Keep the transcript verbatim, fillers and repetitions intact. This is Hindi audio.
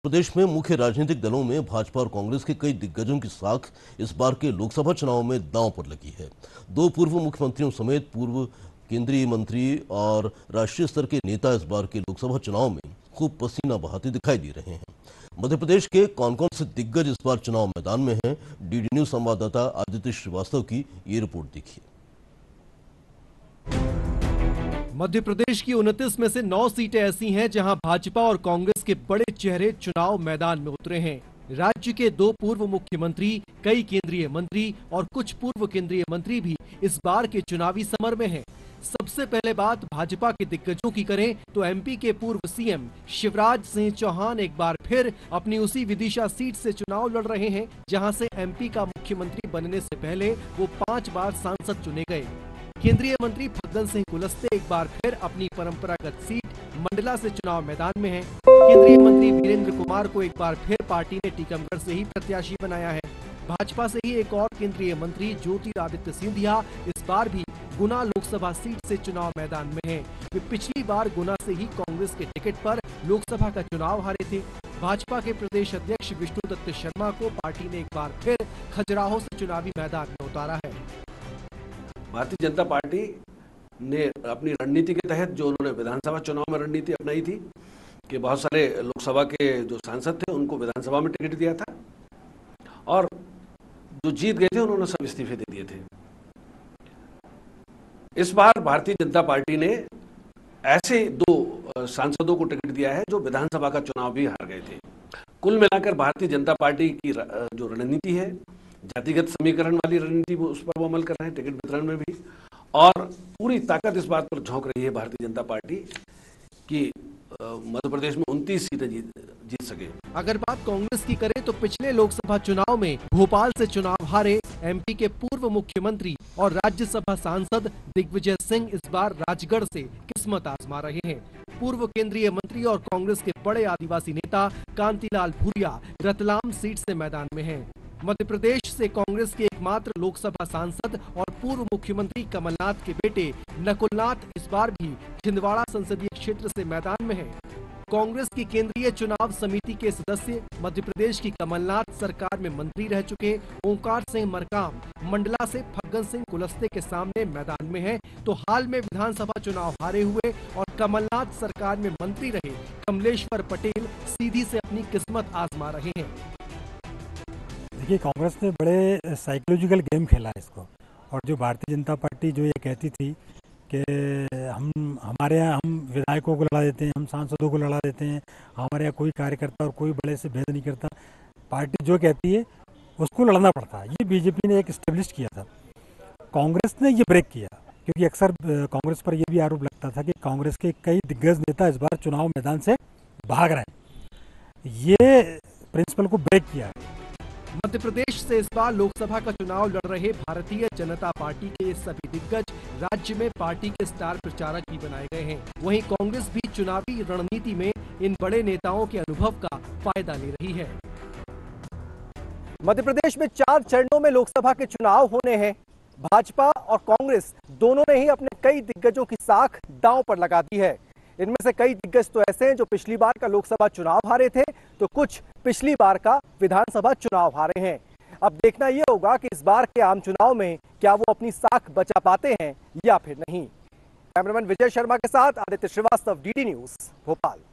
प्रदेश में मुख्य राजनीतिक दलों में भाजपा और कांग्रेस के कई दिग्गजों की साख इस बार के लोकसभा चुनाव में दांव पर लगी है। दो पूर्व मुख्यमंत्रियों समेत पूर्व केंद्रीय मंत्री और राष्ट्रीय स्तर के नेता इस बार के लोकसभा चुनाव में खूब पसीना बहाते दिखाई दे रहे हैं। मध्य प्रदेश के कौन कौन से दिग्गज इस बार चुनाव मैदान में हैं, डीडी न्यूज संवाददाता आदित्य श्रीवास्तव की ये रिपोर्ट देखिए। मध्य प्रदेश की उनतीस में से नौ सीटें ऐसी हैं जहां भाजपा और कांग्रेस के बड़े चेहरे चुनाव मैदान में उतरे हैं। राज्य के दो पूर्व मुख्यमंत्री, कई केंद्रीय मंत्री और कुछ पूर्व केंद्रीय मंत्री भी इस बार के चुनावी समर में हैं। सबसे पहले बात भाजपा के दिग्गजों की करें तो एमपी के पूर्व सीएम शिवराज सिंह चौहान एक बार फिर अपनी उसी विदिशा सीट से चुनाव लड़ रहे हैं, जहां से एमपी का मुख्यमंत्री बनने से पहले वो पांच बार सांसद चुने गए। केंद्रीय मंत्री फग्गन सिंह कुलस्ते एक बार फिर अपनी परंपरागत सीट मंडला से चुनाव मैदान में हैं। केंद्रीय मंत्री वीरेंद्र कुमार को एक बार फिर पार्टी ने टीकमगढ़ से ही प्रत्याशी बनाया है। भाजपा से ही एक और केंद्रीय मंत्री ज्योतिरादित्य सिंधिया इस बार भी गुना लोकसभा सीट से चुनाव मैदान में हैं। वे पिछली बार गुना से ही कांग्रेस के टिकट पर लोकसभा का चुनाव हारे थे। भाजपा के प्रदेश अध्यक्ष विष्णुदत्त शर्मा को पार्टी ने एक बार फिर खजुराहो से चुनावी मैदान में उतारा है। भारतीय जनता पार्टी ने अपनी रणनीति के तहत जो उन्होंने विधानसभा चुनाव में रणनीति अपनाई थी कि बहुत सारे लोकसभा के जो सांसद थे उनको विधानसभा में टिकट दिया था और जो जीत गए थे उन्होंने सब इस्तीफे दे दिए थे। इस बार भारतीय जनता पार्टी ने ऐसे दो सांसदों को टिकट दिया है जो विधानसभा का चुनाव भी हार गए थे। कुल मिलाकर भारतीय जनता पार्टी की जो रणनीति है, जातिगत समीकरण वाली रणनीति, उस पर वो अमल कर रहे हैं, टिकट वितरण में भी, और पूरी ताकत इस बात पर झोंक रही है भारतीय जनता पार्टी कि मध्य प्रदेश में उनतीस सीटें जीत जीत सके। अगर बात कांग्रेस की करें तो पिछले लोकसभा चुनाव में भोपाल से चुनाव हारे एमपी के पूर्व मुख्यमंत्री और राज्यसभा सांसद दिग्विजय सिंह इस बार राजगढ़ से किस्मत आजमा रहे हैं। पूर्व केंद्रीय मंत्री और कांग्रेस के बड़े आदिवासी नेता कांतिलाल भूरिया रतलाम सीट से मैदान में हैं। मध्य प्रदेश से कांग्रेस के एकमात्र लोकसभा सांसद और पूर्व मुख्यमंत्री कमलनाथ के बेटे नकुलनाथ इस बार भी छिंदवाड़ा संसदीय क्षेत्र से मैदान में हैं। कांग्रेस की केंद्रीय चुनाव समिति के सदस्य मध्य प्रदेश की कमलनाथ सरकार में मंत्री रह चुके ओंकार सिंह मरकाम मंडला से फग्गन सिंह कुलस्ते के सामने मैदान में हैं, तो हाल में विधानसभा चुनाव हारे हुए और कमलनाथ सरकार में मंत्री रहे कमलेश्वर पटेल सीधी से अपनी किस्मत आजमा रहे हैं। देखिए, कांग्रेस ने बड़े साइकोलॉजिकल गेम खेला है इसको, और जो भारतीय जनता पार्टी जो ये कहती थी कि हम हमारे यहाँ हम विधायकों को लड़ा देते हैं, हम सांसदों को लड़ा देते हैं, हमारे यहाँ कोई कार्यकर्ता और कोई बड़े से भेद नहीं करता, पार्टी जो कहती है उसको लड़ना पड़ता है, ये बीजेपी ने एक स्टेब्लिश किया था। कांग्रेस ने ये ब्रेक किया, क्योंकि अक्सर कांग्रेस पर यह भी आरोप लगता था कि कांग्रेस के कई दिग्गज नेता इस बार चुनाव मैदान से भाग रहे हैं। ये प्रिंसिपल को ब्रेक किया है। मध्य प्रदेश से इस बार लोकसभा का चुनाव लड़ रहे भारतीय जनता पार्टी के ये सभी दिग्गज राज्य में पार्टी के स्टार प्रचारक भी बनाए गए हैं। वहीं कांग्रेस भी चुनावी रणनीति में इन बड़े नेताओं के अनुभव का फायदा ले रही है। मध्य प्रदेश में चार चरणों में लोकसभा के चुनाव होने हैं। भाजपा और कांग्रेस दोनों ने ही अपने कई दिग्गजों की साख दांव पर लगा दी है। इनमें से कई दिग्गज तो ऐसे हैं जो पिछली बार का लोकसभा चुनाव हारे थे, तो कुछ पिछली बार का विधानसभा चुनाव हारे हैं। अब देखना यह होगा कि इस बार के आम चुनाव में क्या वो अपनी साख बचा पाते हैं या फिर नहीं। कैमरामैन विजय शर्मा के साथ आदित्य श्रीवास्तव, डीडी न्यूज, भोपाल।